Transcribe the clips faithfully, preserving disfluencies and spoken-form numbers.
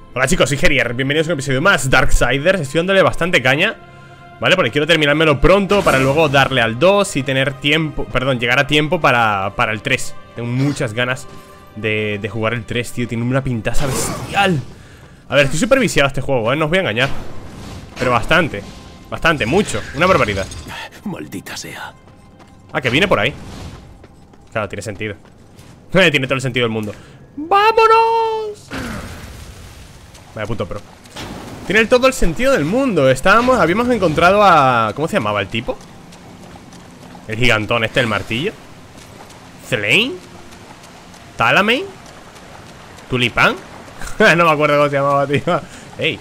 Hola chicos, soy Gerier, bienvenidos a un episodio más Darksiders. Estoy dándole bastante caña, ¿vale? Porque quiero terminármelo pronto para luego darle al dos y tener tiempo, perdón, llegar a tiempo para, para el tres. Tengo muchas ganas de, de jugar el tres, tío, tiene una pintaza bestial. A ver, estoy súper viciado a este juego, ¿eh? No os voy a engañar. Pero bastante, bastante, mucho, una barbaridad. Maldita sea. Ah, que viene por ahí. Claro, tiene sentido. Tiene todo el sentido del mundo. ¡Vámonos! Vaya puto pro. Tiene todo el sentido del mundo. Estábamos, habíamos encontrado a... ¿Cómo se llamaba el tipo? El gigantón este, el martillo. Thelain. Talamain. Tulipán. No me acuerdo cómo se llamaba, tío. Ey.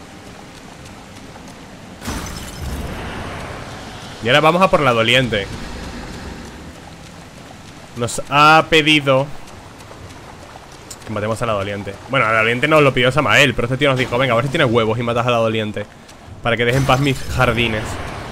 Y ahora vamos a por la doliente. Nos ha pedido que matemos a la doliente. Bueno, a la doliente nos lo pidió Samael, pero este tío nos dijo: venga, a ver si tienes huevos y matas a la doliente, para que dejen en paz mis jardines.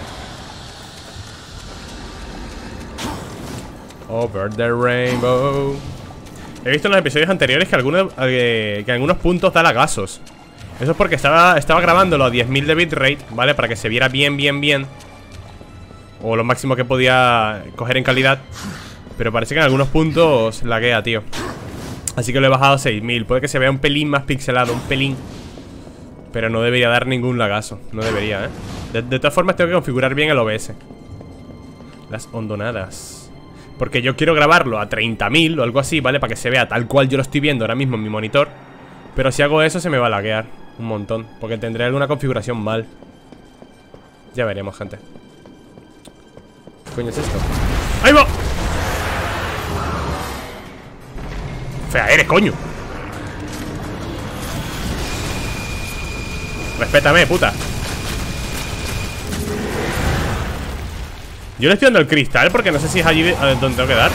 Over the rainbow. He visto en los episodios anteriores que algunos, eh, que en algunos puntos da lagazos. Eso es porque estaba, estaba grabándolo a diez mil de bitrate, ¿vale? Para que se viera bien, bien, bien, o lo máximo que podía coger en calidad. Pero parece que en algunos puntos laguea, tío. Así que lo he bajado a seis mil. Puede que se vea un pelín más pixelado, un pelín, pero no debería dar ningún lagazo. No debería, ¿eh? De, de todas formas tengo que configurar bien el O B S. Las hondonadas. Porque yo quiero grabarlo a treinta mil o algo así, ¿vale? Para que se vea tal cual yo lo estoy viendo ahora mismo en mi monitor. Pero si hago eso se me va a laguear un montón, porque tendré alguna configuración mal. Ya veremos, gente. ¿Qué coño es esto? ¡Ahí va! Fea eres, coño. Respétame, puta. Yo le estoy dando el cristal porque no sé si es allí donde tengo que dar.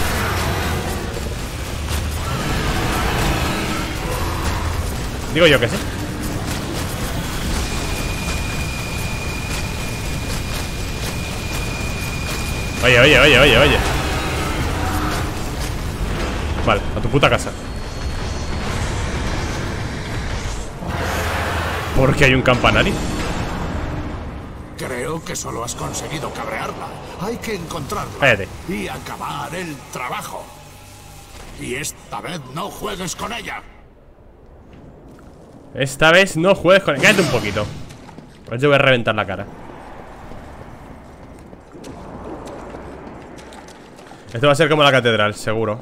Digo yo que sí. Oye, oye, oye, oye, oye. Vale, a tu puta casa. ¿Por qué hay un campanario? Creo que solo has conseguido cabrearla. Hay que encontrarla. Cállate. Y acabar el trabajo. Y esta vez no juegues con ella. Esta vez no juegues con... Cállate un poquito. Pues yo voy a reventar la cara. Esto va a ser como la catedral, seguro.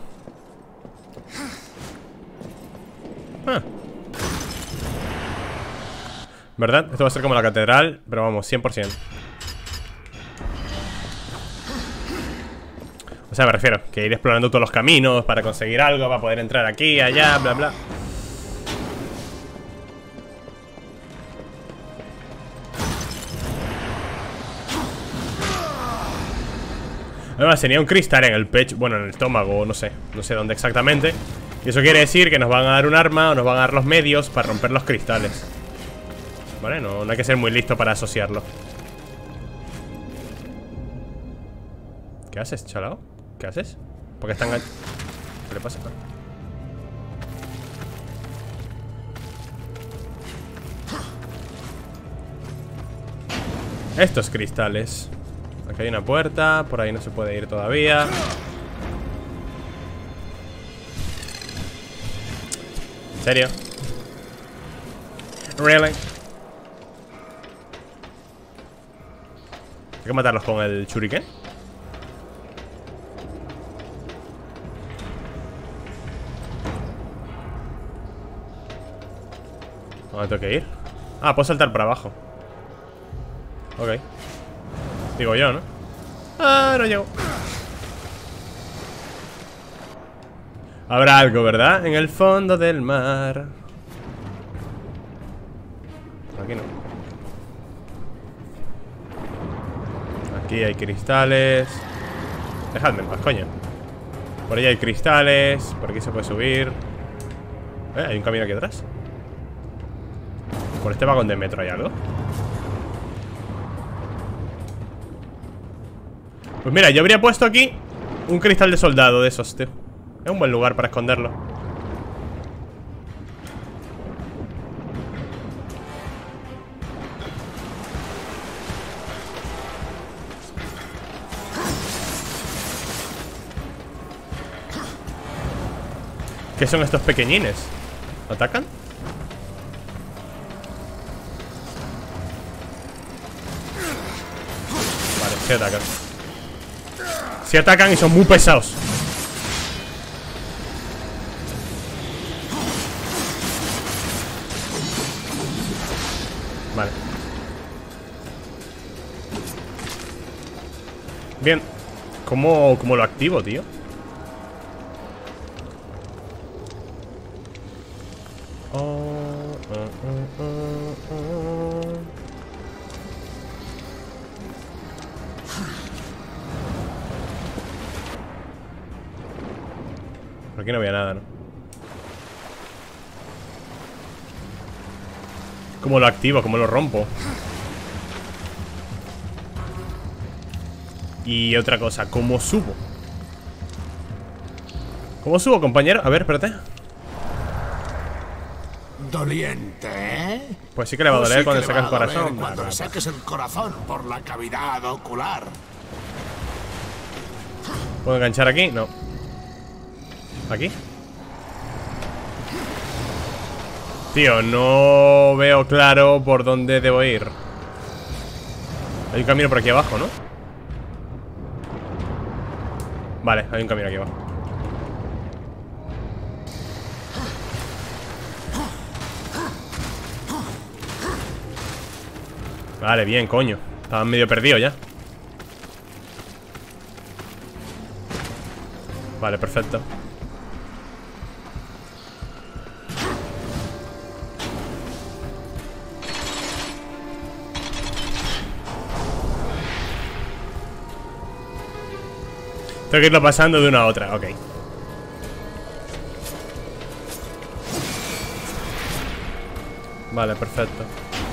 Ah. ¿Verdad? Esto va a ser como la catedral, pero vamos, cien por cien. O sea, me refiero que ir explorando todos los caminos para conseguir algo, para poder entrar aquí, allá, bla, bla. Además tenía un cristal en el pecho, bueno, en el estómago, no sé, no sé dónde exactamente. Y eso quiere decir que nos van a dar un arma o nos van a dar los medios para romper los cristales. Vale, no, no hay que ser muy listo para asociarlo. ¿Qué haces, chalao? ¿Qué haces? ¿Por qué están... ¿Qué le pasa? Estos cristales. Aquí hay una puerta, por ahí no se puede ir todavía. ¿En serio? Really? Hay que matarlos con el shuriken. ¿Dónde tengo que ir? Ah, puedo saltar para abajo. Ok. Digo yo, ¿no? Ah, no llego. Habrá algo, ¿verdad? En el fondo del mar. Aquí no. Aquí hay cristales. Dejadme en paz, coño. Por ahí hay cristales. Por aquí se puede subir. ¿Eh? Hay un camino aquí atrás. Por este vagón de metro hay algo. Pues mira, yo habría puesto aquí un cristal de soldado de esos, tío. Es un buen lugar para esconderlo. ¿Qué son estos pequeñines? ¿Atacan? Vale, sí atacan. Sí atacan y son muy pesados. Vale. Bien. ¿Cómo, cómo lo activo, tío? Oh, oh, oh, oh, oh. Por aquí no había nada, ¿no? ¿Cómo lo activo? ¿Cómo lo rompo? Y otra cosa, ¿cómo subo? ¿Cómo subo, compañero? A ver, espérate. Doliente, ¿eh? Pues sí que le va a doler Pues sí cuando que le le saca el va a doler corazón. Cuando Vale, le vale. saques el corazón por la cavidad ocular. ¿Puedo enganchar aquí? No. ¿Aquí? Tío, no veo claro por dónde debo ir. Hay un camino por aquí abajo, ¿no? Vale, hay un camino aquí abajo. Vale, bien, coño. Estaba medio perdido ya. Vale, perfecto. Tengo que irlo pasando de una a otra, ok. Vale, perfecto.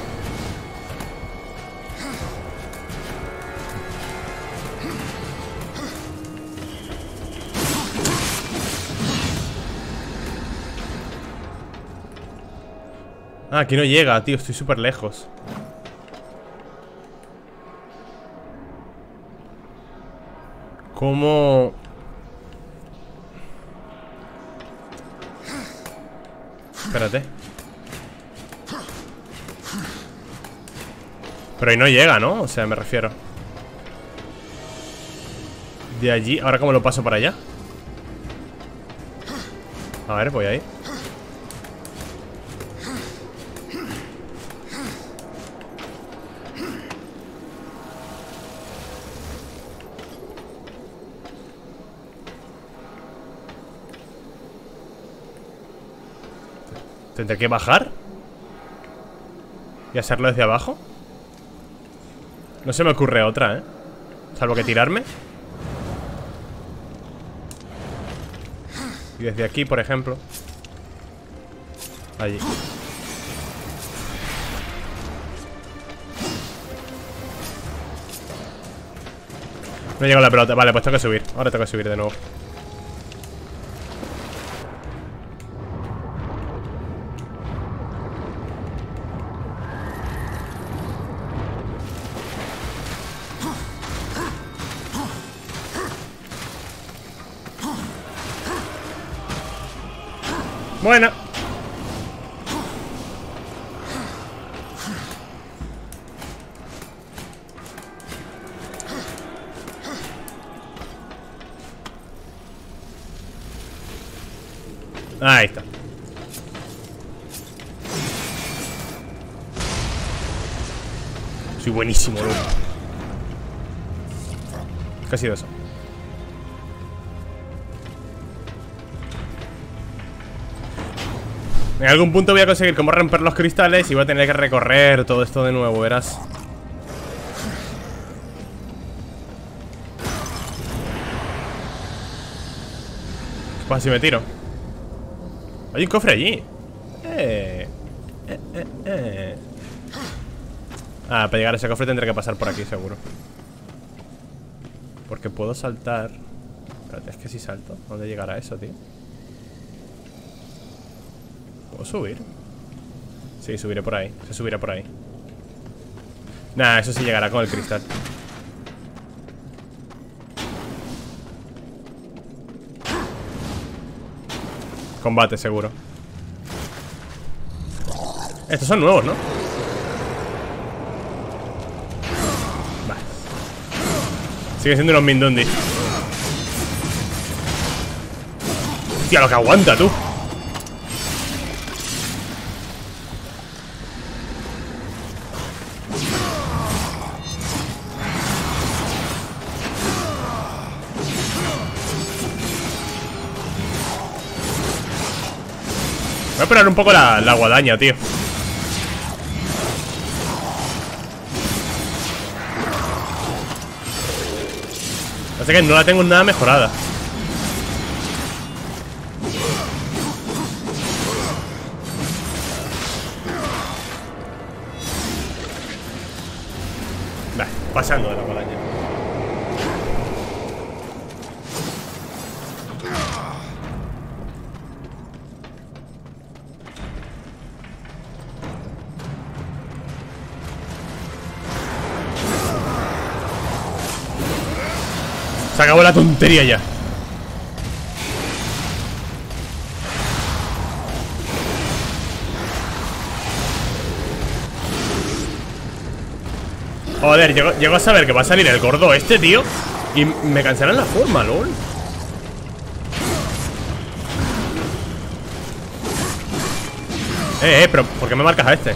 Ah, aquí no llega, tío, estoy súper lejos. ¿Cómo? Espérate. Pero ahí no llega, ¿no? O sea, me refiero. De allí, ¿ahora cómo lo paso para allá? A ver, voy ahí. ¿Tendré que bajar? ¿Y hacerlo desde abajo? No se me ocurre otra, ¿eh? Salvo que tirarme. Y desde aquí, por ejemplo. Allí. No llega la pelota. Vale, pues tengo que subir. Ahora tengo que subir de nuevo. Bueno. Ahí está. Soy buenísimo, loco. ¿Qué ha sido eso? En algún punto voy a conseguir cómo romper los cristales y voy a tener que recorrer todo esto de nuevo, verás. ¿Qué pasa si me tiro? Hay un cofre allí. Eh. Eh, eh, eh. Ah, para llegar a ese cofre tendré que pasar por aquí, seguro. Porque puedo saltar. Espérate, es que si salto, ¿dónde llegará eso, tío? ¿Puedo subir? Sí, subiré por ahí. Se subirá por ahí. Nah, eso sí llegará con el cristal. Combate, seguro. Estos son nuevos, ¿no? Vale. Siguen siendo unos Mindundi. Hostia, lo que aguanta, tú. Voy a esperar un poco la, la guadaña, tío. Así que no la tengo nada mejorada. Vale, pasando de la guadaña. Se acabó la tontería ya. Joder, llego, llego a saber que va a salir el gordo este, tío, y me cancelan la forma, lol. Eh, eh, pero ¿por qué me marcas a este?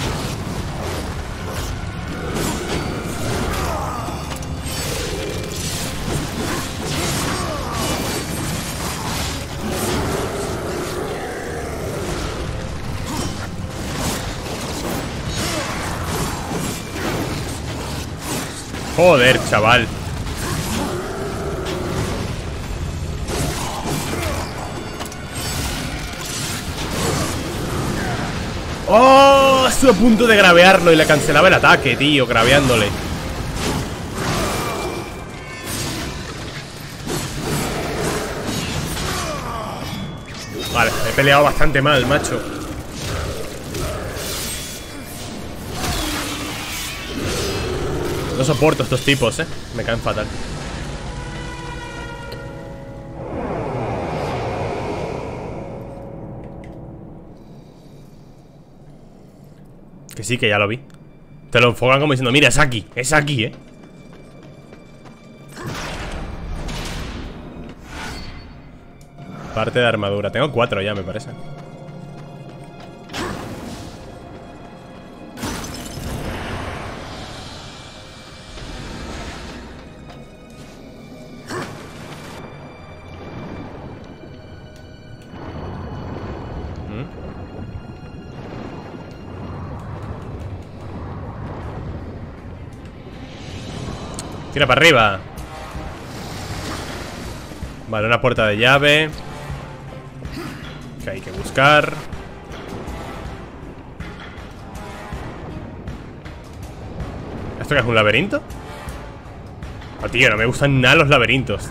Joder, chaval. Oh, estuve a punto de gravearlo y le cancelaba el ataque, tío, graveándole. Vale, he peleado bastante mal, macho. No soporto estos tipos, eh. Me caen fatal. Que sí, que ya lo vi. Te lo enfocan como diciendo, mira, es aquí, es aquí, eh. Parte de armadura. Tengo cuatro ya, me parece. Tira para arriba. Vale, una puerta de llave que hay que buscar. ¿Esto qué es, un laberinto? Oh, tío, no me gustan nada los laberintos.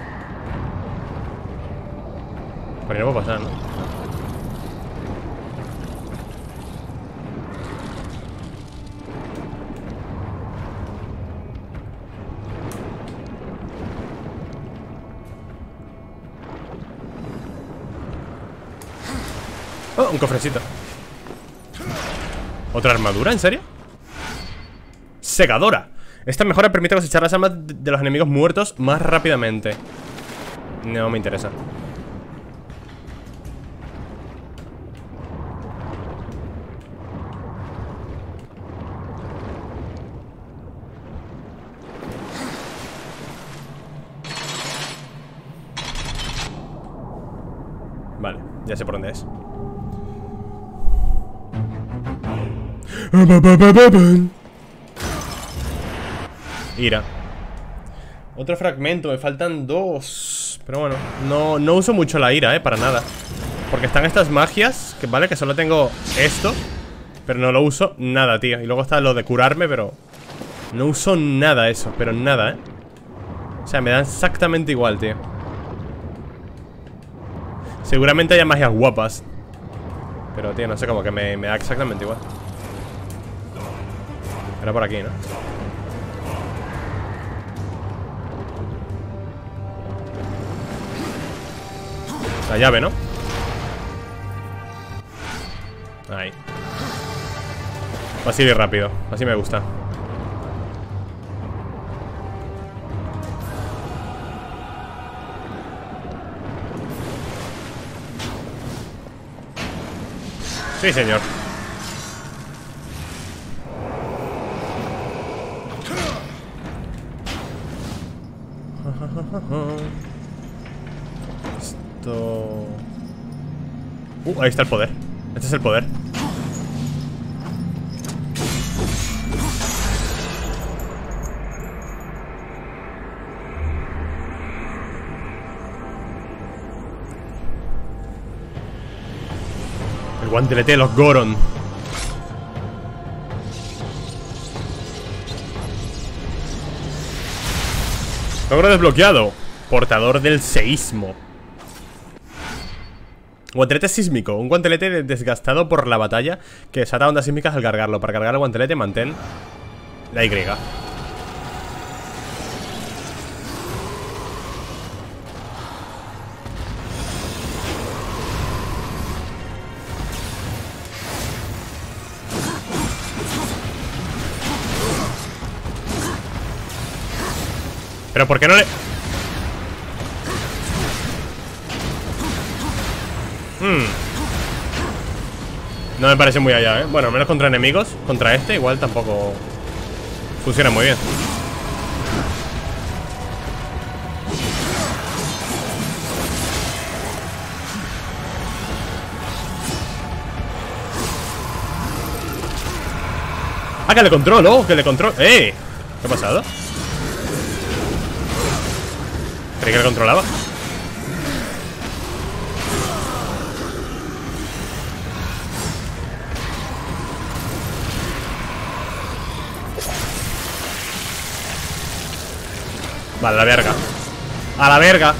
Por ahí no puedo pasar, ¿no? Oh, un cofrecito. ¿Otra armadura? ¿En serio? Segadora. Esta mejora permite cosechar las almas de los enemigos muertos más rápidamente. No me interesa. Vale, ya sé por dónde es. Ira. Otro fragmento, me faltan dos. Pero bueno, no, no uso mucho la ira, eh, para nada. Porque están estas magias, que vale, que solo tengo esto, pero no lo uso nada, tío. Y luego está lo de curarme, pero no uso nada eso, pero nada, eh. O sea, me da exactamente igual, tío. Seguramente haya magias guapas, pero, tío, no sé, como que me, me da exactamente igual. Era por aquí, ¿no? La llave, ¿no? Ahí. Fácil y rápido. Así me gusta. Sí, señor. Esto... Uh, ahí está el poder. Este es el poder. El guantelete de los Goron. Logro desbloqueado. Portador del seísmo. Guantelete sísmico. Un guantelete desgastado por la batalla que desata ondas sísmicas al cargarlo. Para cargar el guantelete mantén la Y. Pero ¿por qué no le...? Hmm. No me parece muy allá, ¿eh? Bueno, al menos contra enemigos. Contra este igual tampoco funciona muy bien. Ah, que le controlo, que le controlo. ¡Eh! ¿Qué ha pasado? Creí que le controlaba. Vale, a la verga. A la verga.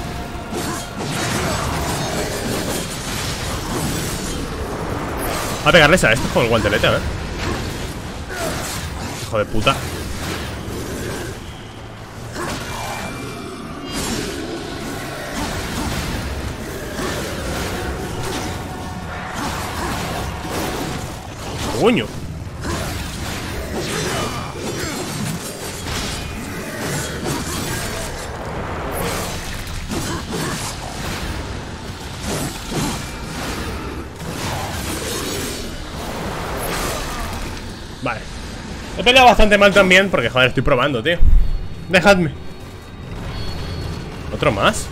A pegarles a estos con el guantelete, a ver. Hijo de puta. Coño. Vale. He peleado bastante mal también porque, joder, estoy probando, tío. Dejadme. ¿Otro más?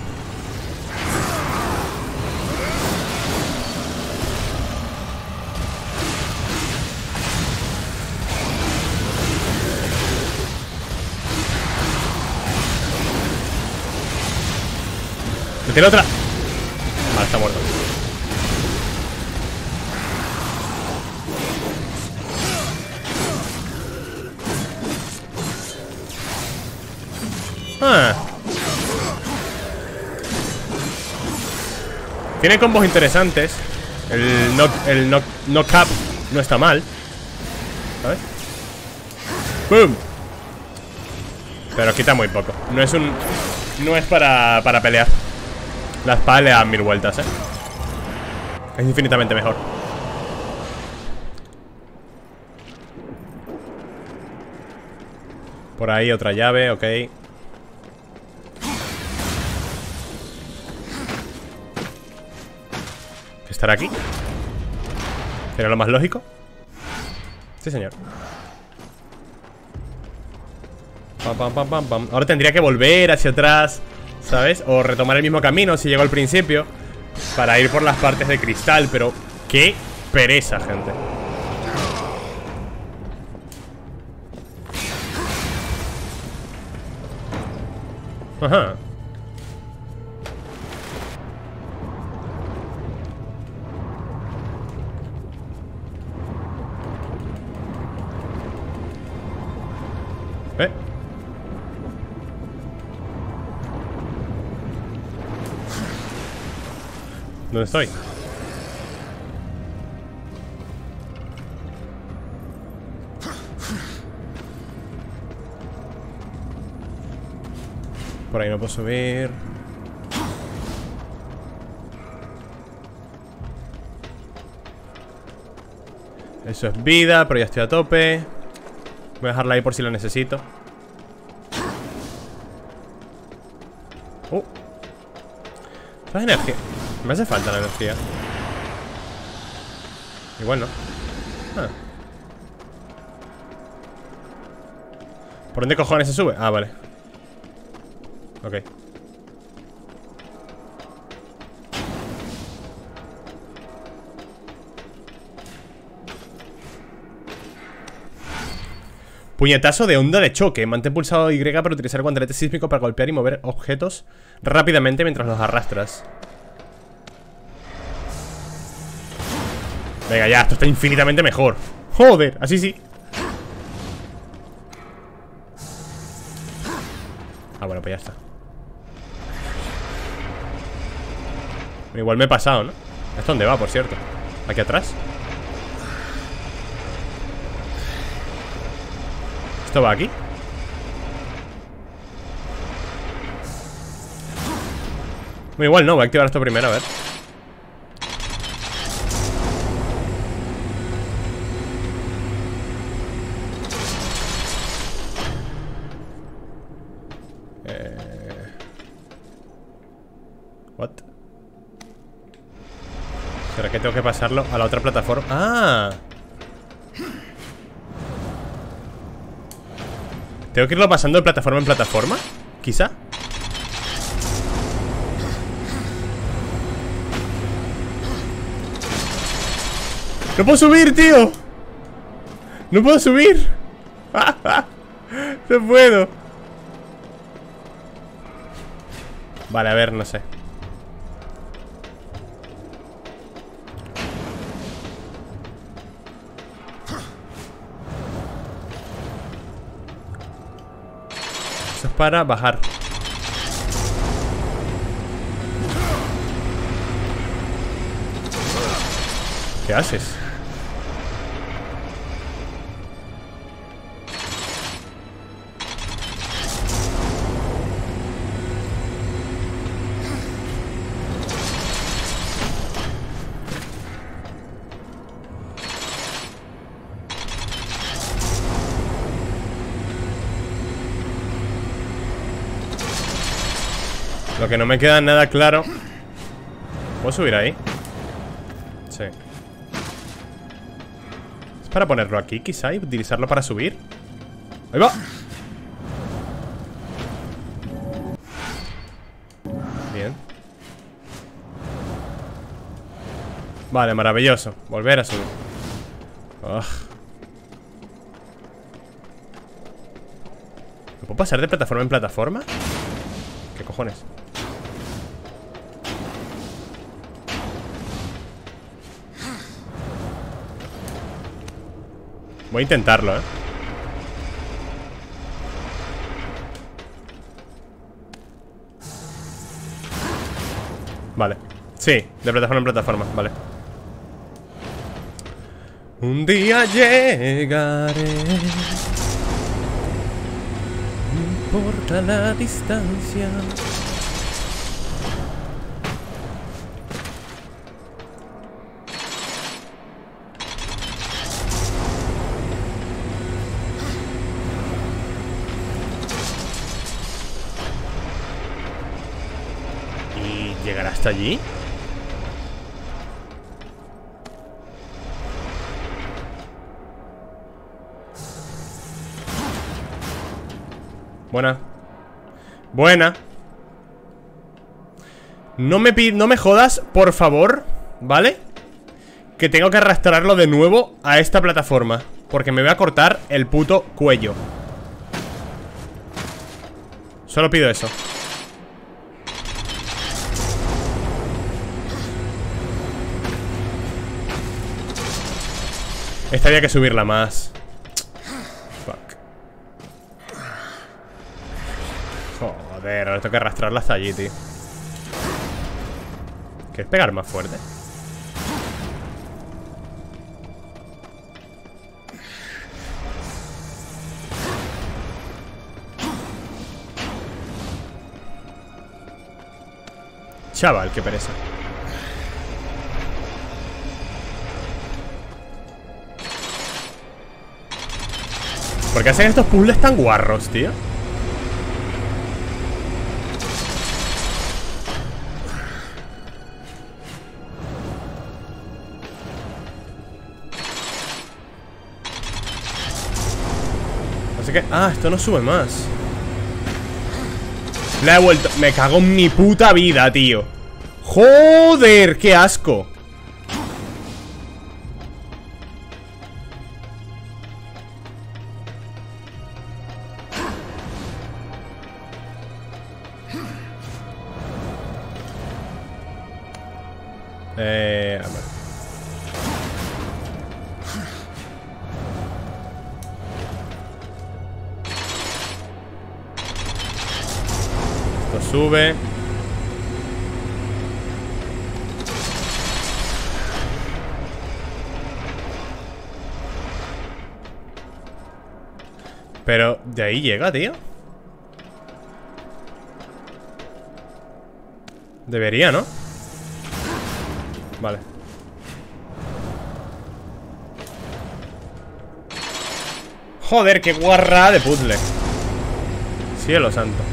¿Me tiene otra? Vale, está muerto. Ah. Tiene combos interesantes. El knock, el knock, knock up no está mal, ¿sabes? ¡Boom! Pero quita muy poco. No es un... No es para, para pelear. La espada le da mil vueltas, ¿eh? Es infinitamente mejor. Por ahí otra llave, ok. ¿Estar aquí? ¿Sería lo más lógico? Sí, señor. Pam, pam, pam, pam, pam. Ahora tendría que volver hacia atrás, ¿sabes? O retomar el mismo camino si llego al principio, para ir por las partes de cristal. Pero qué pereza, gente. Ajá. ¿Eh? ¿Dónde estoy? Por ahí no puedo subir. Eso es vida, pero ya estoy a tope. Voy a dejarla ahí por si la necesito. Uh. Esto es energía. Me hace falta la energía. Igual no. Ah. ¿Por dónde cojones se sube? Ah, vale. Ok. Puñetazo de onda de choque. Mantén pulsado Y para utilizar el guantelete sísmico para golpear y mover objetos rápidamente mientras los arrastras. Venga, ya, esto está infinitamente mejor. Joder, así sí. Ah, bueno, pues ya está. Igual me he pasado, ¿no? ¿Esto dónde va, por cierto? ¿Aquí atrás? ¿Esto va aquí? Bueno, igual no, voy a activar esto primero, a ver. Eh... What? ¿Será que tengo que pasarlo a la otra plataforma? ¡Ah! ¿Tengo que irlo pasando de plataforma en plataforma? ¿Quizá? ¡No puedo subir, tío! ¡No puedo subir! ¡No puedo! Vale, a ver, no sé. Eso es para bajar. ¿Qué haces? Lo que no me queda nada claro. ¿Puedo subir ahí? Sí. ¿Es para ponerlo aquí quizá y utilizarlo para subir? ¡Ahí va! Bien. Vale, maravilloso. Volver a subir. Ugh. ¿Me puedo pasar de plataforma en plataforma? ¿Qué cojones? Voy a intentarlo, ¿eh? Vale. Sí, de plataforma en plataforma, vale. Un día llegaré. No importa la distancia. ¿Llegará hasta allí? Buena. Buena. No me pi- no me jodas, por favor, ¿vale? Que tengo que arrastrarlo de nuevo a esta plataforma, porque me voy a cortar el puto cuello. Solo pido eso. Esta había que subirla más. Fuck. Joder, ahora tengo que arrastrarla hasta allí, tío. ¿Quieres pegar más fuerte? Chaval, qué pereza. ¿Por qué hacen estos puzzles tan guarros, tío? Así que... Ah, esto no sube más. La he vuelto... Me cago en mi puta vida, tío. ¡Joder! ¡Qué asco! Eh... A ver. Esto sube. Pero, ¿de ahí llega, tío? Debería, ¿no? Vale. Joder, qué guarra de puzzle. Cielo santo.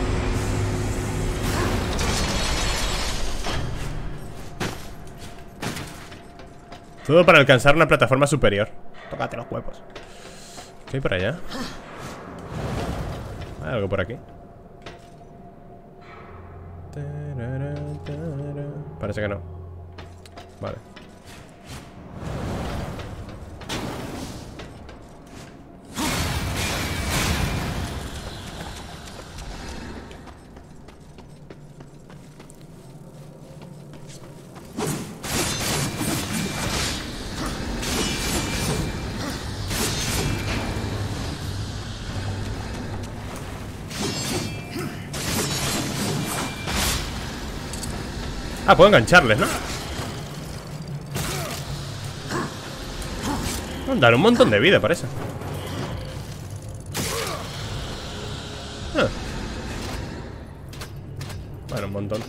Todo para alcanzar una plataforma superior. Tócate los huevos. ¿Qué hay por allá? ¿Hay algo por aquí? Parece que no. Vale. Ah, puedo engancharles, ¿no? Dar un montón de vida, parece. Ah. Bueno, un montón.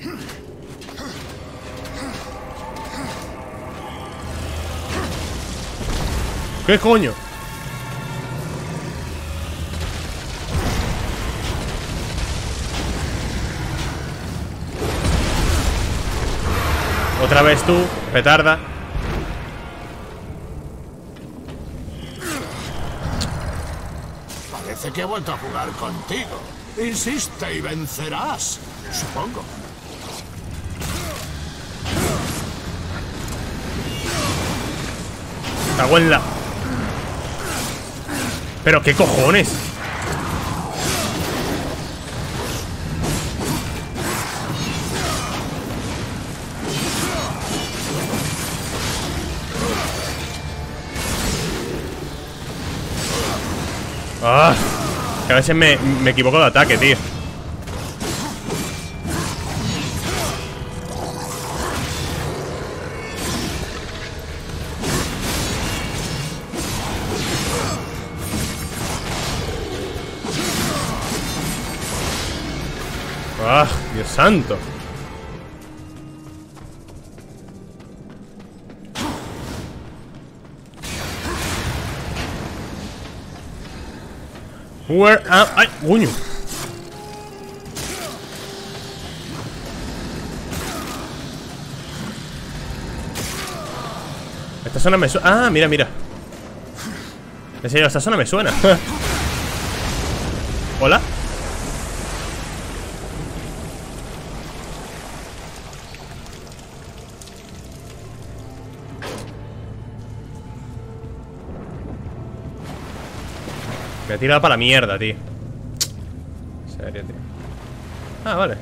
¿Qué coño? Otra vez tú, petarda. Parece que he vuelto a jugar contigo. Insiste y vencerás, supongo. Cago en la... ¿Pero qué cojones? Ah, que a veces me, me equivoco de ataque, tío. Ah, Dios santo. Where am I? ¡Coño! Esta zona me suena. Ah, mira, mira. En serio, esta zona me suena. Hola. Me ha tirado para la mierda, tío. En serio, tío. Ah, vale.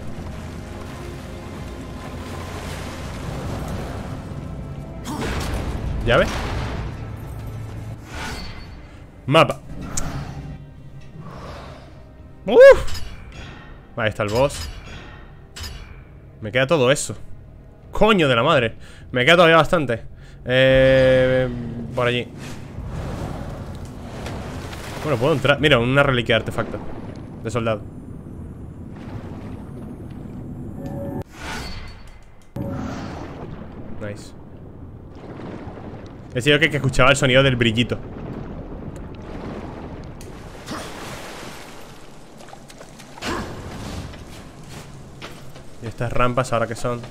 ¿Llave? Mapa. ¡Uf! Ahí está el boss. Me queda todo eso. Coño de la madre. Me queda todavía bastante. Eh... Por allí. Bueno, puedo entrar. Mira, una reliquia de artefacto de soldado. Nice. He sido que, que escuchaba el sonido del brillito. estas rampas ahora que son.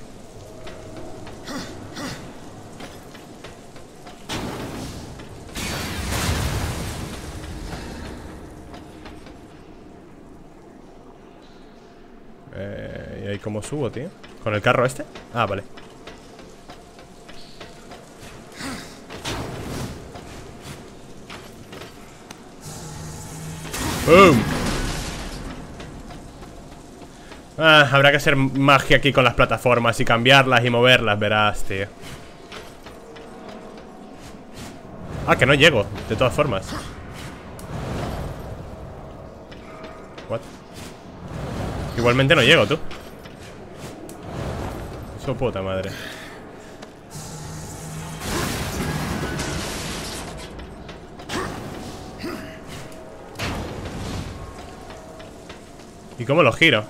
Eh, ¿Y ahí cómo subo, tío? ¿Con el carro este? Ah, vale. ¡Boom! Ah, habrá que hacer magia aquí con las plataformas y cambiarlas y moverlas, verás, tío. Ah, que no llego, de todas formas. What? Igualmente no llego, tú. Su puta madre. ¿Y cómo lo giro?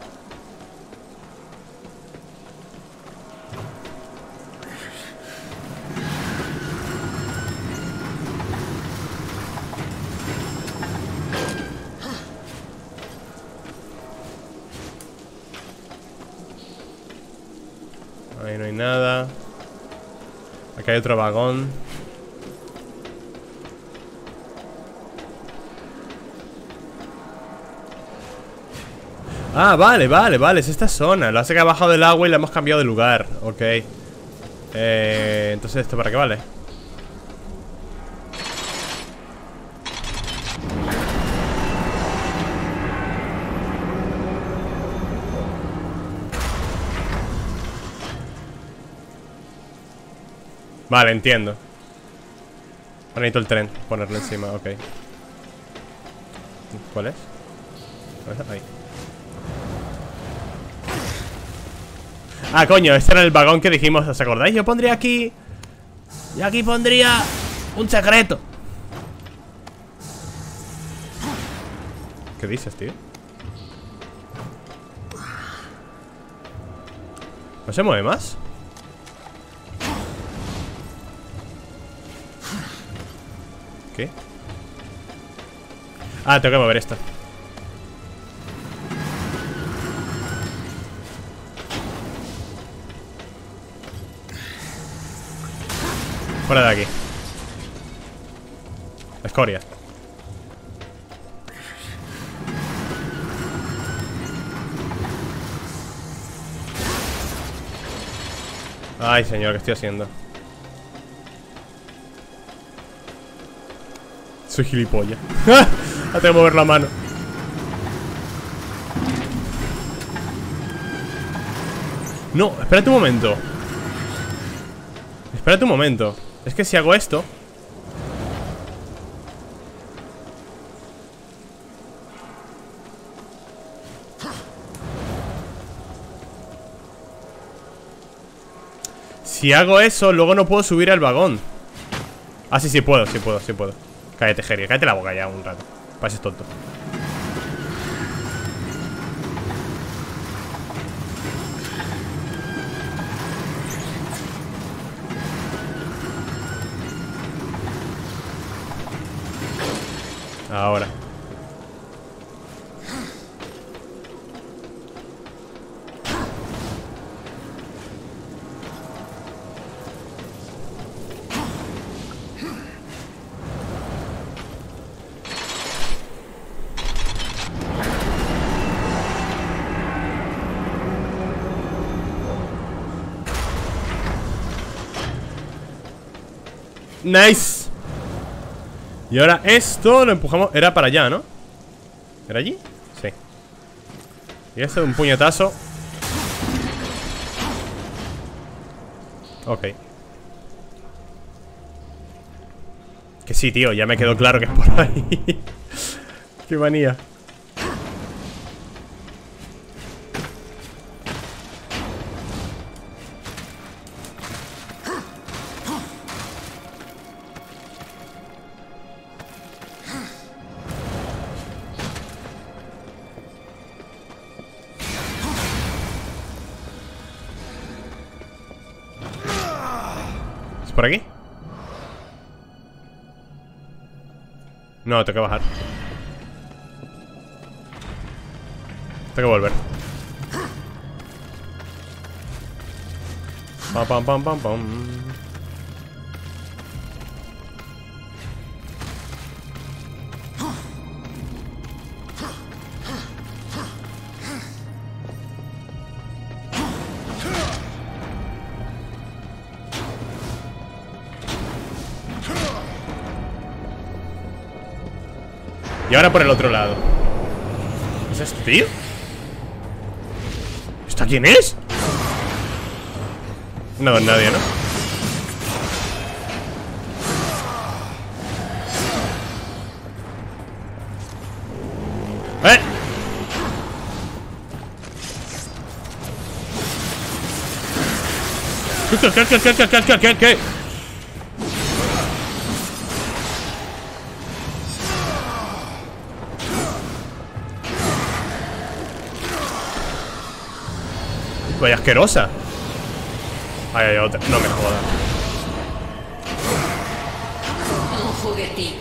Ahí no hay nada. Aquí hay otro vagón. Ah, vale, vale, vale, es esta zona. Lo hace que ha bajado del agua y la hemos cambiado de lugar. Ok. Eh, entonces, ¿esto para qué vale? Vale, entiendo. Ahora necesito el tren, ponerlo encima, ok. ¿Cuál es? Ahí. Ah, coño, este era el vagón que dijimos, ¿os acordáis? Yo pondría aquí... Y aquí pondría... un secreto. ¿Qué dices, tío? ¿No se mueve más? ¿Qué? Ah, tengo que mover esto. Fuera de aquí. Escoria. Ay, señor, ¿qué estoy haciendo? Soy gilipollas. Ah, tengo que mover la mano. No, espérate un momento. Espérate un momento. Es que si hago esto... Si hago eso, luego no puedo subir al vagón. Ah, sí, sí puedo, sí puedo, sí puedo. Cállate, Jerry, cállate la boca ya un rato. Pases tonto. Ahora. Nice. Y ahora esto lo empujamos. Era para allá, ¿no? ¿Era allí? Sí. Y esto de un puñetazo. Ok. Que sí, tío, ya me quedó claro que es por ahí. Qué manía. ¿Por aquí? No, tengo que bajar. Tengo que volver. Pam, pam, pam, pam, pam. Y ahora por el otro lado. ¿Es este tío? ¿Esta quién es? No, nadie, ¿no? ¡Eh! ¿Qué, qué, qué, qué, qué, qué, qué, qué, qué? Vaya asquerosa. Ay, hay otra. No me jodas. Un juguetito.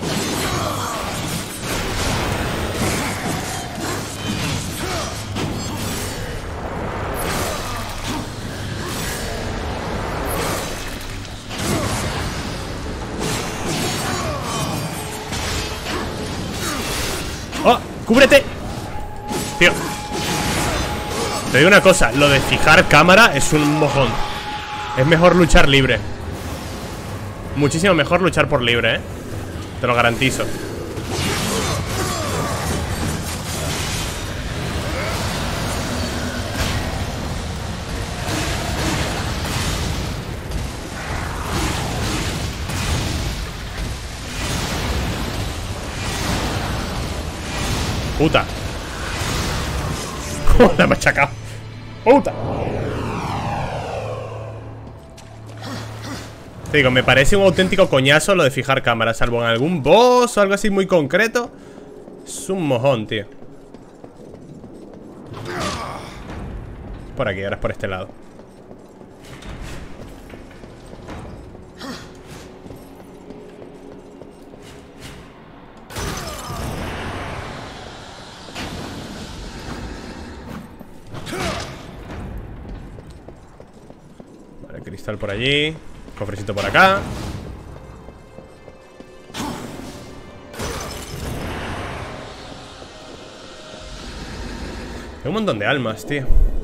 ¡Oh! ¡Cúbrete! Tío. Te digo una cosa, lo de fijar cámara es un mojón. Es mejor luchar libre. Muchísimo mejor luchar por libre, ¿eh? Te lo garantizo. Puta. La me ha achacado. Puta. Te digo, me parece un auténtico coñazo lo de fijar cámaras, salvo en algún boss o algo así muy concreto. Es un mojón, tío. Por aquí, ahora es por este lado. Vale, cristal por allí. Cofrecito por acá. Hay un montón de almas, tío.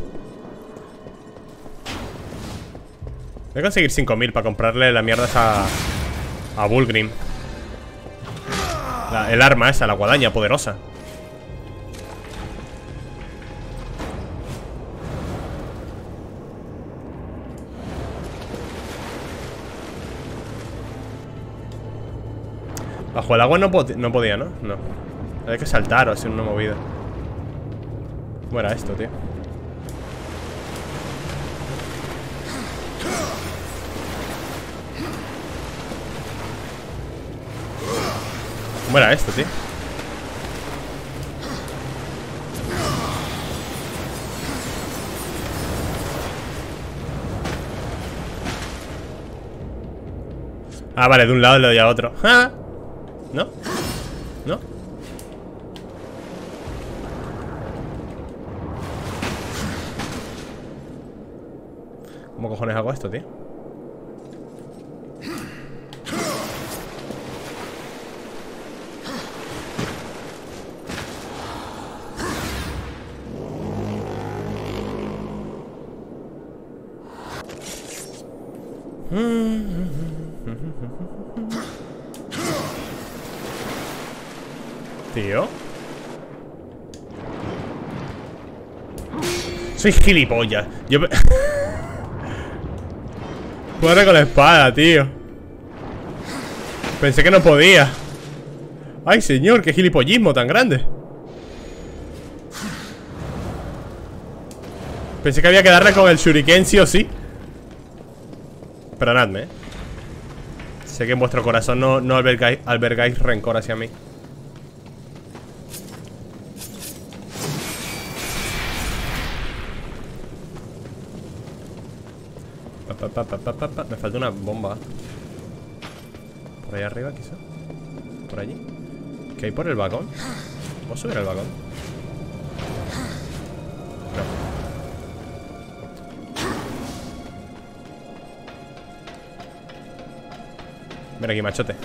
Voy a conseguir cinco mil para comprarle la mierda esa a Bullgrim. La, el arma esa, la guadaña poderosa. Bajo el agua no, po no podía, ¿no? No. Había que saltar o hacer una movida. ¿Cómo era esto, tío? ¿Cómo era esto, tío? Ah, vale, de un lado le doy a otro. ¡Ah! ¿No? ¿No? ¿Cómo cojones hago esto, tío? Tío. Soy gilipollas. Yo... Muere con la espada, tío. Pensé que no podía. Ay, señor, qué gilipollismo tan grande. Pensé que había que darle con el shuriken sí o sí. Perdonadme, ¿eh? Sé que en vuestro corazón no, no albergáis, albergáis rencor hacia mí. Pa, pa, pa, pa, pa, pa. Me falta una bomba. Por ahí arriba, quizá. Por allí. ¿Qué hay por el vagón? ¿Puedo subir al vagón? No. Ven aquí, machote.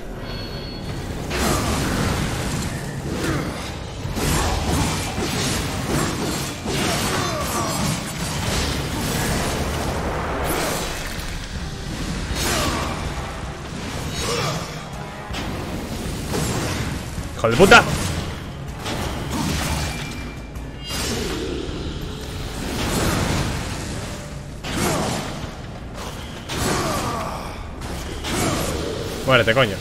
¡Hijo de puta! Muérete, coño.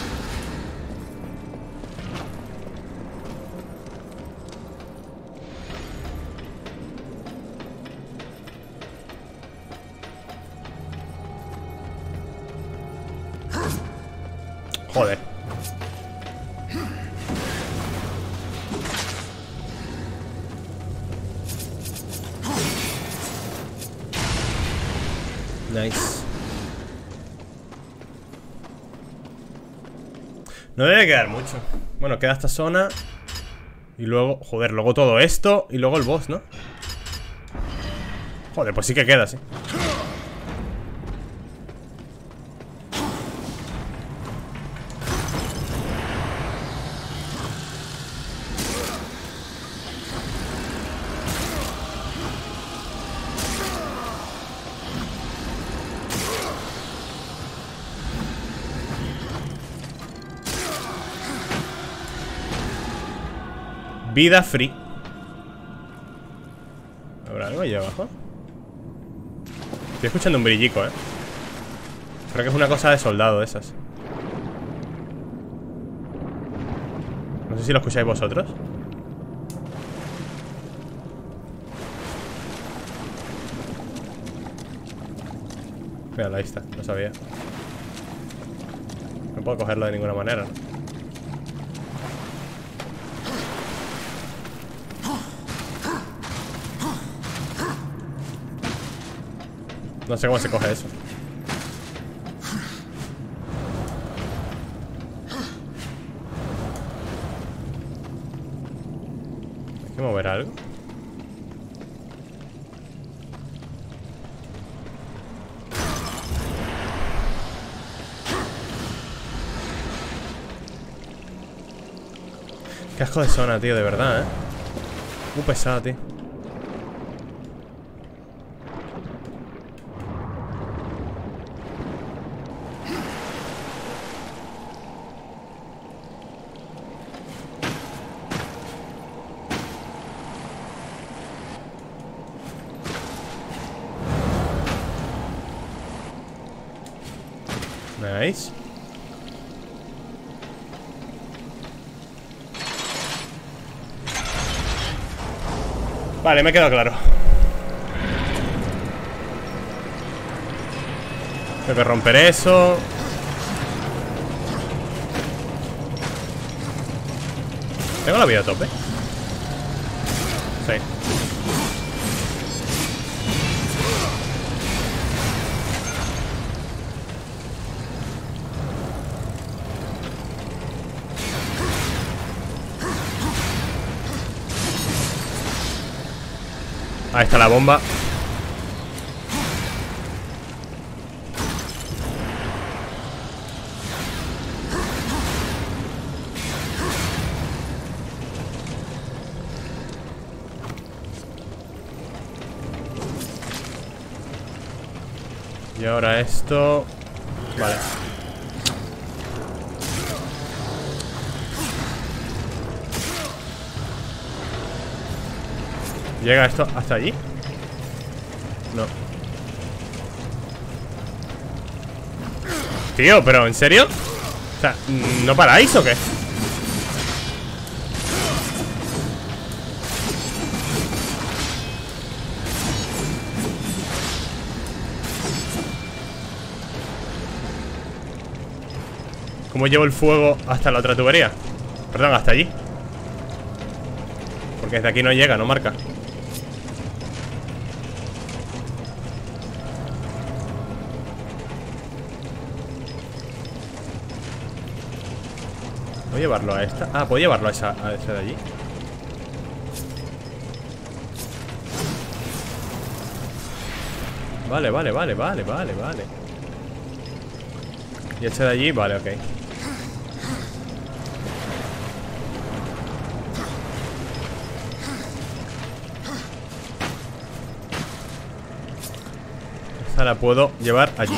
Joder. Nice. No debe quedar mucho. Bueno, queda esta zona. Y luego, joder, luego todo esto. Y luego el boss, ¿no? Joder, pues sí que queda, sí. Vida free. ¿Habrá algo ahí abajo? Estoy escuchando un brillico, eh. Creo que es una cosa de soldado de esas. No sé si lo escucháis vosotros. Mira, ahí está, no sabía. No puedo cogerlo de ninguna manera, ¿no? No sé cómo se coge eso. Hay que mover algo. Qué asco de zona, tío, de verdad, eh. Muy pesado, tío. Nice. Vale, me ha quedado claro. Tengo que romper eso. ¿Tengo la vida a tope? Sí. Ahí está la bomba. Y ahora esto. Vale. ¿Llega esto hasta allí? No. Tío, pero ¿en serio? O sea, ¿no paráis o qué? ¿Cómo llevo el fuego hasta la otra tubería? Perdón, hasta allí. Porque desde aquí no llega, no marca. ¿Puedo llevarlo a esta? Ah, ¿puedo llevarlo a esa, a esa de allí? Vale, vale, vale, vale, vale, vale. Y este de allí, vale, ok. Esta la puedo llevar allí.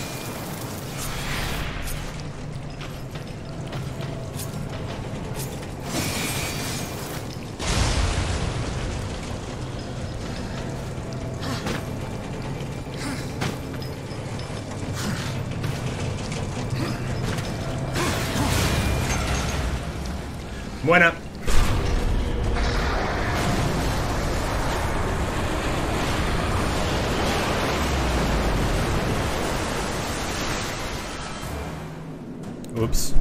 Buena. Ups.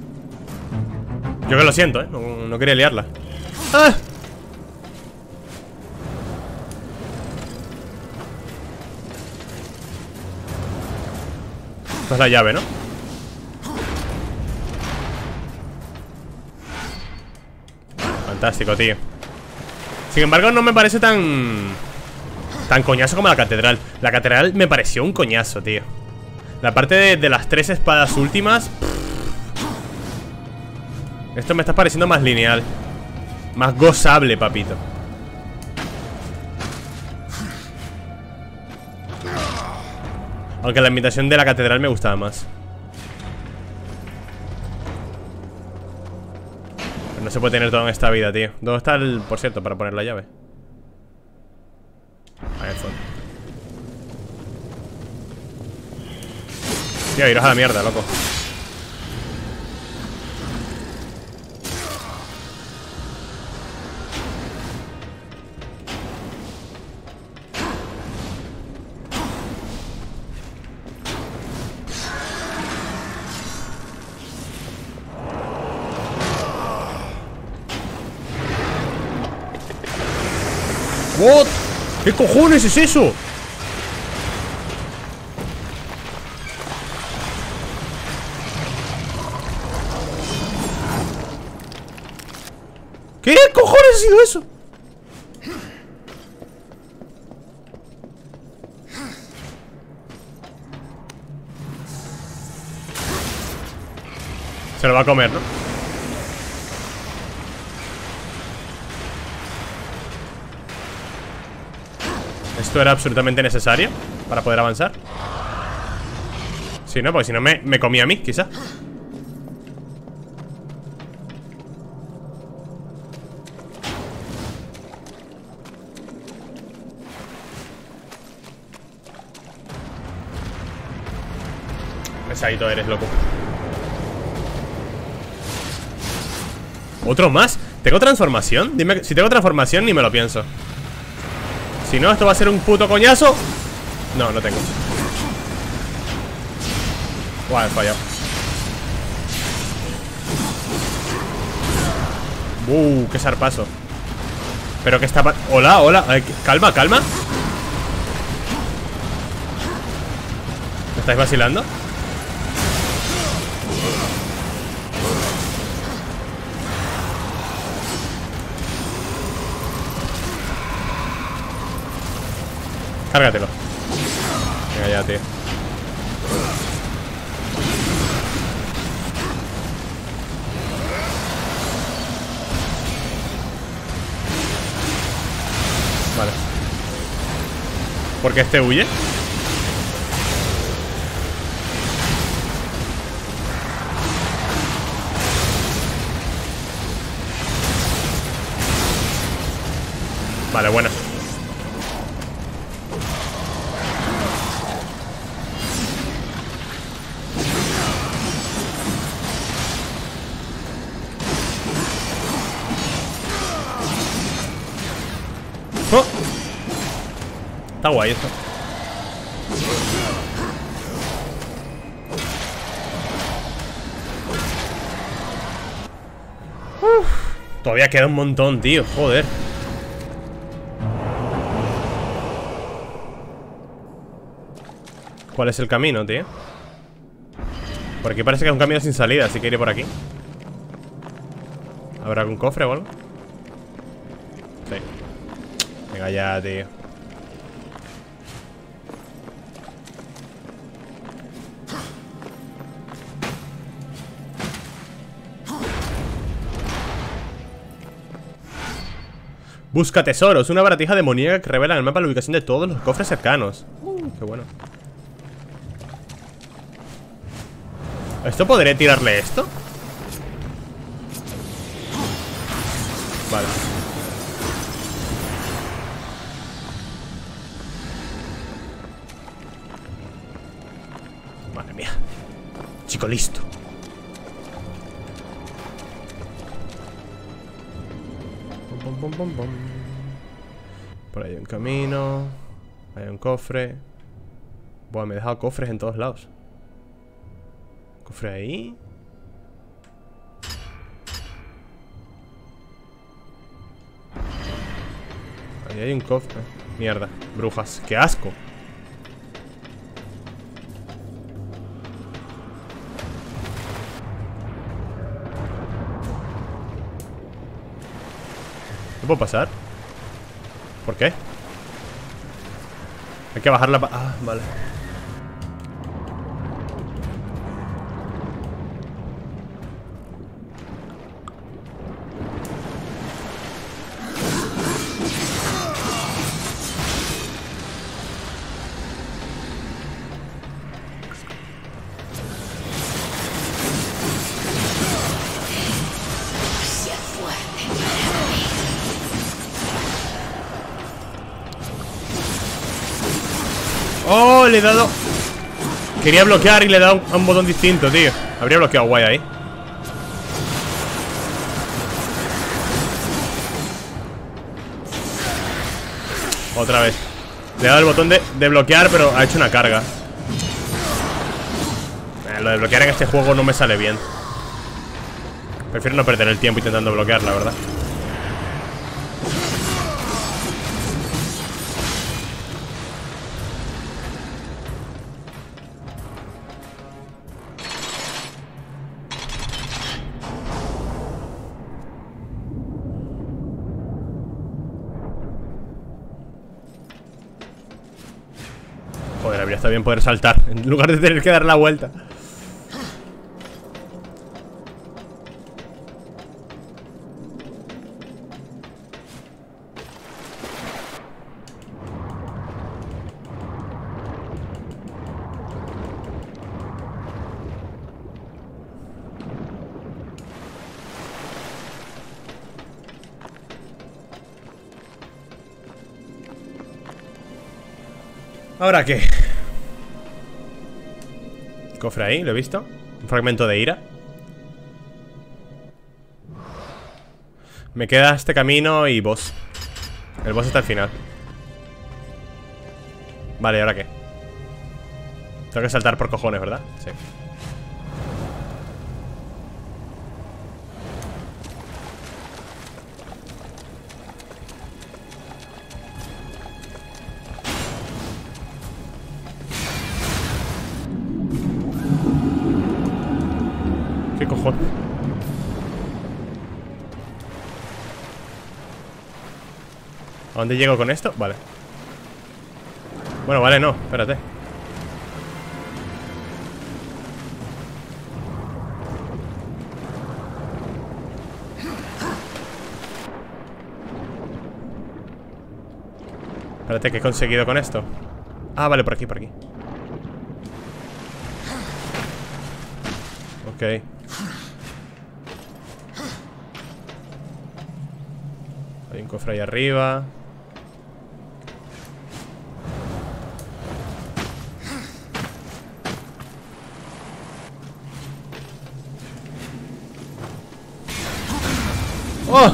Yo que lo siento, eh. No, no quería liarla. ¡Ah! Esta es la llave, ¿no? Fantástico, tío. Sin embargo, no me parece tan... tan coñazo como la catedral. La catedral me pareció un coñazo, tío. La parte de, de las tres espadas últimas, pff. Esto me está pareciendo más lineal, más gozable, papito. Aunque la ambientación de la catedral me gustaba más. No se puede tener todo en esta vida, tío. ¿Dónde está el, por cierto, para poner la llave? Ahí al fondo. Tío, iros a la mierda, loco. ¿What? ¿Qué cojones es eso? ¿Qué cojones ha sido eso? Se lo va a comer, ¿no? ¿Esto era absolutamente necesario para poder avanzar? Sí, ¿no? Porque si no me, me comía a mí, quizá. Pesadito eres, loco. ¿Otro más? ¿Tengo transformación? Dime, si tengo transformación ni me lo pienso. Si no, esto va a ser un puto coñazo. No, no tengo. Guau, he fallado. Uh, qué zarpazo. Pero que está... Hola, hola, eh, calma, calma. ¿Me estáis vacilando? Cárgatelo. Venga ya, tío. Vale. ¿Por qué este huye? Vale, buena. Oh. Está guay esto. Uf. Todavía queda un montón, tío. Joder. ¿Cuál es el camino, tío? Por aquí parece que es un camino sin salida, así que iré por aquí. ¿Habrá algún cofre o algo? Sí. Venga ya, tío. Busca tesoros, una baratija demoníaca que revela en el mapa la ubicación de todos los cofres cercanos. Uh, qué bueno. ¿Esto podré tirarle esto? Vale. Madre mía. Chico listo. Pum, pum, pum, pum. Por ahí hay un camino. Hay un cofre. Buah, me he dejado cofres en todos lados. Cofre ahí. Ahí hay un cofre. Mierda, brujas, qué asco. ¿No puedo pasar? ¿Por qué? Hay que bajar la... Ah, vale. Oh, le he dado... Quería bloquear y le he dado a un botón distinto, tío. Habría bloqueado guay ahí. Otra vez. Le he dado el botón de, de bloquear, pero ha hecho una carga. eh, Lo de bloquear en este juego no me sale bien. Prefiero no perder el tiempo intentando bloquear, la verdad. Joder, habría estado bien poder saltar en lugar de tener que dar la vuelta. ¿Ahora qué? Cofre ahí, lo he visto. Un fragmento de ira. Me queda este camino y boss. El boss está al final. Vale, ¿ahora qué? Tengo que saltar por cojones, ¿verdad? Sí. ¿Qué cojones? ¿A dónde llego con esto? Vale. Bueno, vale, no, espérate. Espérate, ¿qué he conseguido con esto? Ah, vale, por aquí, por aquí. Ok. Hay un cofre ahí arriba. ¡Oh!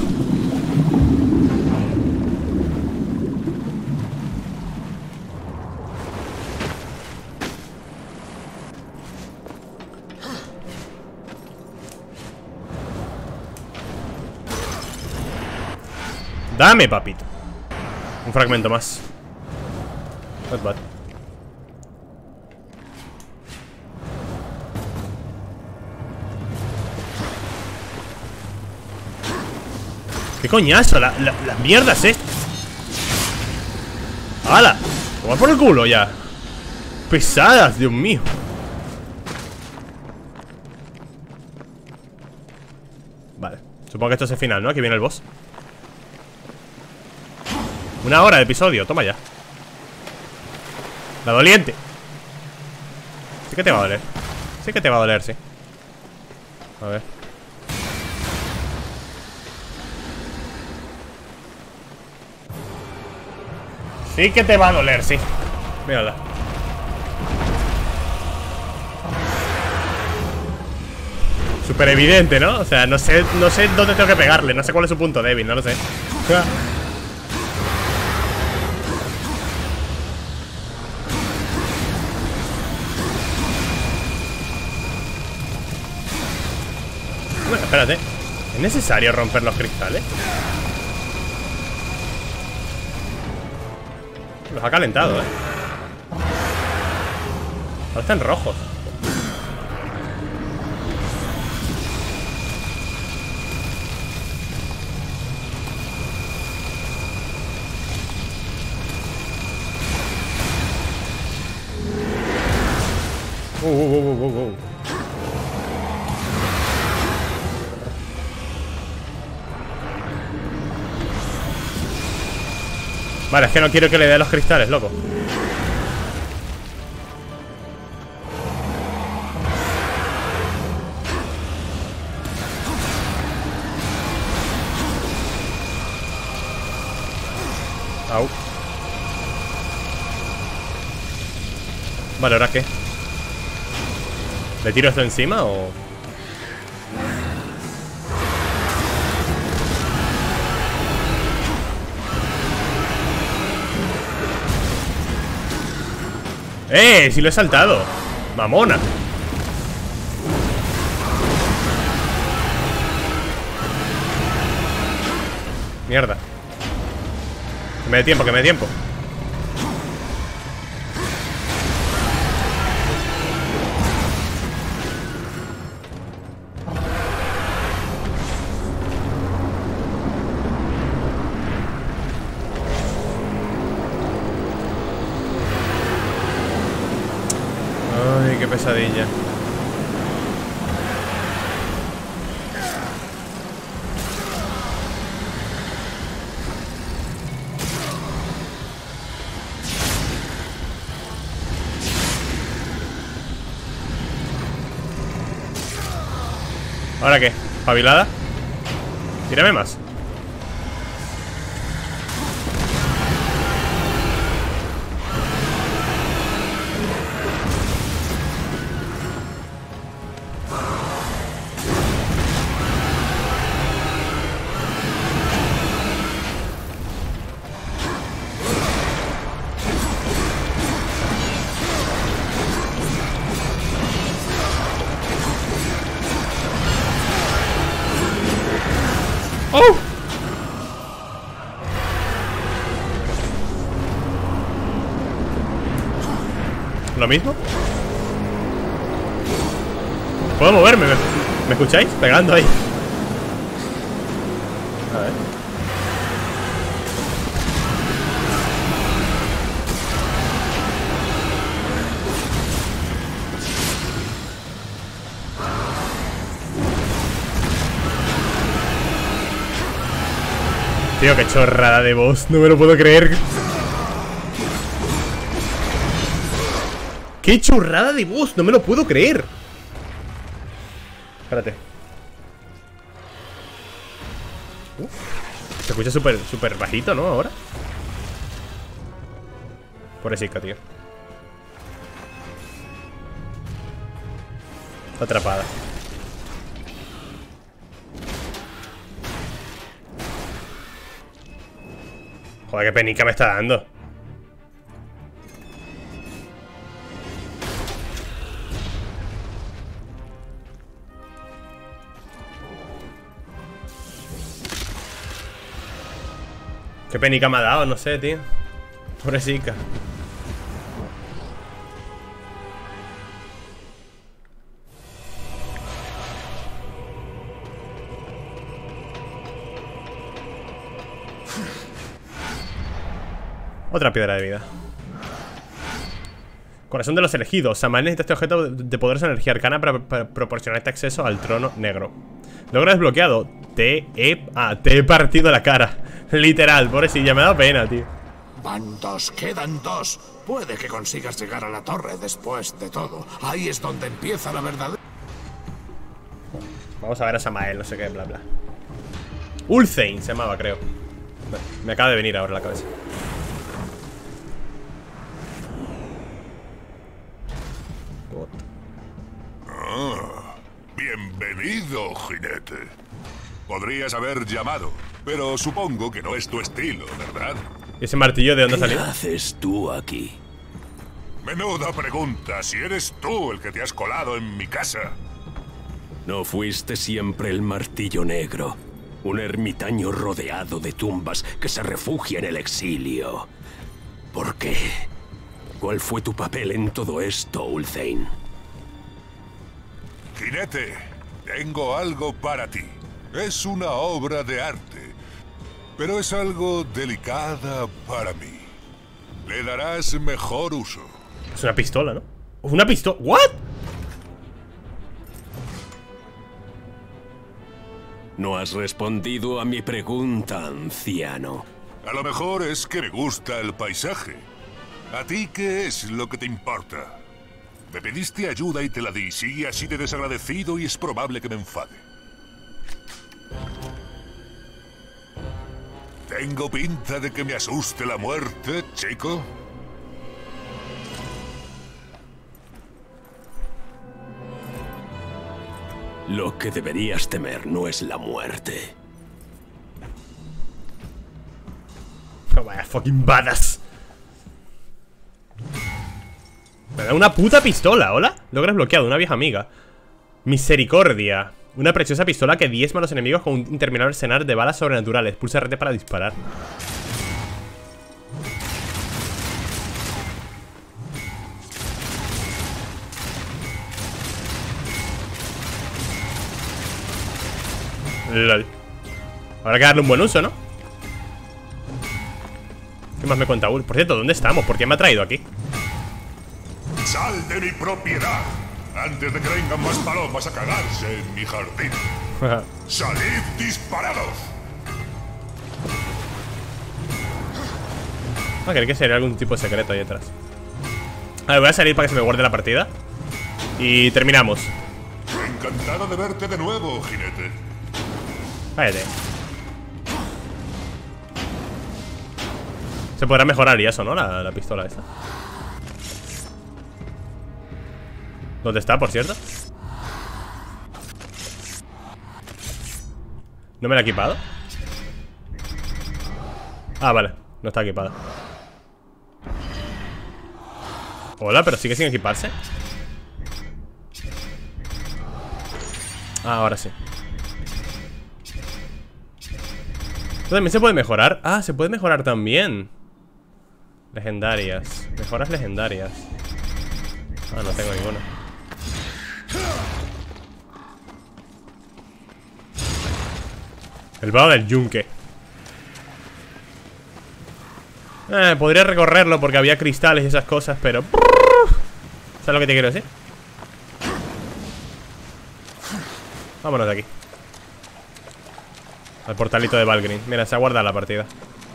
Dame, papito. Un fragmento más. Not bad. ¿Qué coñazo? La, la, las mierdas estas. ¡Hala! Toma por el culo ya. Pesadas, Dios mío. Vale. Supongo que esto es el final, ¿no? Aquí viene el boss. Una hora de episodio, toma ya. La doliente. Sí que te va a doler. Sí que te va a doler, sí. A ver. Sí que te va a doler, sí. Mírala. Súper evidente, ¿no? O sea, no sé, no sé dónde tengo que pegarle. No sé cuál es su punto débil, no lo sé. Bueno, espérate. ¿Es necesario romper los cristales? Los ha calentado, eh. Ahora están rojos. Uh, uh, uh, uh, uh. Vale, es que no quiero que le dé los cristales, loco. Au. Vale, ¿ahora qué? ¿Le tiro esto encima o...? ¡Eh! ¡Sí lo he saltado! ¡Mamona! Mierda. Que me dé tiempo, que me dé tiempo. Ay, qué pesadilla. ¿Ahora qué? ¿Pabilada? Tírame más. ¡Oh! ¿Lo mismo? ¿Puedo moverme? ¿Me, ¿me escucháis? Pegando ahí. A ver. Tío, qué chorrada de voz. No me lo puedo creer. ¡Qué chorrada de voz! No me lo puedo creer. Espérate. Uf. Se escucha súper, súper bajito, ¿no? Ahora. Pobrecita, tío. Atrapada. Joder, qué penica me está dando. Qué penica me ha dado, no sé, tío. Pobrecita. Otra piedra de vida. Corazón de los elegidos. Samael necesita este objeto de poderosa energía arcana para, para proporcionarte acceso al trono negro. Logro desbloqueado. Te he... Ah, te he partido la cara. Literal, pobrecilla, me da pena, tío. Van dos, quedan dos. Puede que consigas llegar a la torre después de todo. Ahí es donde empieza la verdadera... Vamos a ver a Samael, no sé qué, bla, bla. Ulthain se llamaba, creo. Me acaba de venir ahora a la cabeza. Ah, bienvenido, jinete. Podrías haber llamado, pero supongo que no es tu estilo, ¿verdad? ¿Y ese martillo de dónde salió? ¿Qué haces tú aquí? Menuda pregunta, si eres tú el que te has colado en mi casa. ¿No fuiste siempre el martillo negro? Un ermitaño rodeado de tumbas que se refugia en el exilio. ¿Por qué? ¿Cuál fue tu papel en todo esto, Ulthain? Jinete, tengo algo para ti. Es una obra de arte, pero es algo delicada para mí. Le darás mejor uso. Es una pistola, ¿no? ¿Una pistola? ¿What? No has respondido a mi pregunta, anciano. A lo mejor es que me gusta el paisaje. ¿A ti qué es lo que te importa? Me pediste ayuda y te la di. Sigue así de desagradecido y es probable que me enfade. ¿Tengo pinta de que me asuste la muerte, chico? Lo que deberías temer no es la muerte. Oh, vaya fucking badass. Me da una puta pistola, ¿hola? Logras bloqueado, una vieja amiga. Misericordia. Una preciosa pistola que diezma a los enemigos con un interminable arsenal de balas sobrenaturales. Pulsa R T para disparar. LOL. Habrá que darle un buen uso, ¿no? ¿Qué más me cuenta Ul? Por cierto, ¿dónde estamos? ¿Por qué me ha traído aquí? ¡Sal de mi propiedad! Antes de que vengan más palomas a cagarse en mi jardín. ¡Salid disparados! Ah, creí que sería algún tipo de secreto ahí detrás. A ver, voy a salir para que se me guarde la partida. Y terminamos. Encantado de verte de nuevo, jinete. Váyate. Se podrá mejorar y eso, ¿no? La, la pistola esta. ¿Dónde está, por cierto? ¿No me la he equipado? Ah, vale, no está equipada. Hola, pero sigue sin equiparse. Ah, ahora sí. ¿Esto también se puede mejorar? Ah, se puede mejorar también. Legendarias. Mejoras legendarias. Ah, no tengo ninguna. El vago del yunque. Eh, podría recorrerlo porque había cristales y esas cosas, pero... ¿sabes lo que te quiero decir? Vámonos de aquí. Al portalito de Valgrind. Mira, se ha guardado la partida.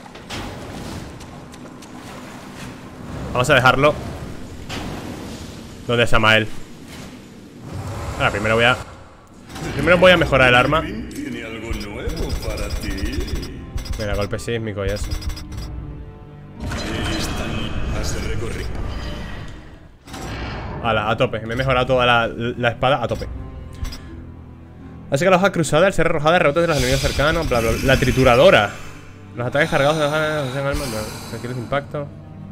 Vamos a dejarlo donde Samael. Ahora, primero voy a... Primero voy a mejorar el arma. ¿Tiene algo nuevo para ti? Mira, golpe sísmico y eso. Hala, a tope. Me he mejorado toda la, la espada a tope. Así que la hoja cruzada, el ser arrojada, rebotes de los enemigos cercanos, bla, bla, bla. La trituradora. Los ataques cargados de los tranquilos impacto.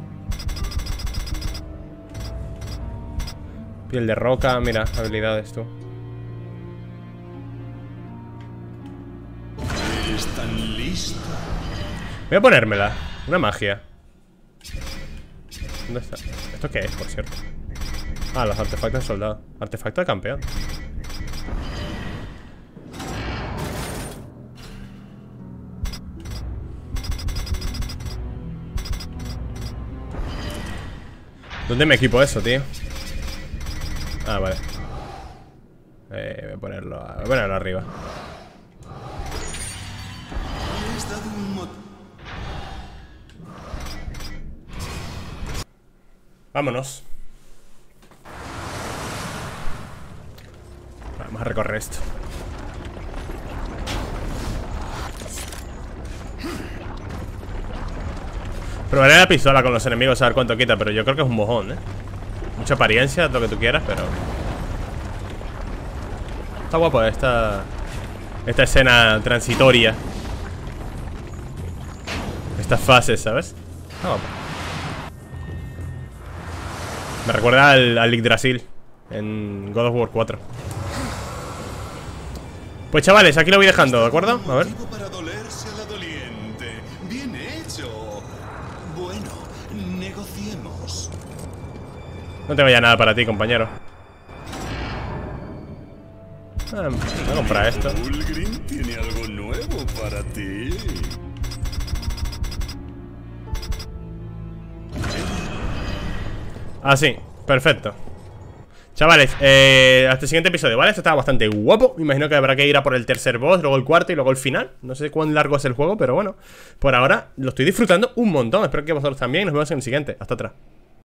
Piel de roca, mira, habilidades tú. ¿Están listos? Voy a ponérmela. Una magia. ¿Dónde está? ¿Esto qué es, por cierto? Ah, los artefactos de soldado. Artefacto de campeón. ¿Dónde me equipo eso, tío? Ah, vale. Eh, voy a ponerlo, voy a ponerlo arriba. Vámonos. Vamos a recorrer esto. Probaré la pistola con los enemigos a ver cuánto quita, pero yo creo que es un mojón, ¿eh? Mucha apariencia, lo que tú quieras, pero... Está guapo esta... Esta escena transitoria. Estas fases, ¿sabes? Está guapo. Me recuerda al, al Yggdrasil en God of War cuatro. Pues chavales, aquí lo voy dejando, ¿de acuerdo? A ver. Para dolerse a la doliente. Bien hecho. Bueno, negociemos. No tengo ya nada para ti, compañero. Ah, voy a comprar esto. Ulgrim tiene algo nuevo para ti. Ah, sí, perfecto. Chavales, eh, hasta el siguiente episodio, ¿vale? Esto estaba bastante guapo. Me imagino que habrá que ir a por el tercer boss, luego el cuarto y luego el final. No sé cuán largo es el juego, pero bueno. Por ahora lo estoy disfrutando un montón. Espero que vosotros también. Nos vemos en el siguiente. Hasta atrás.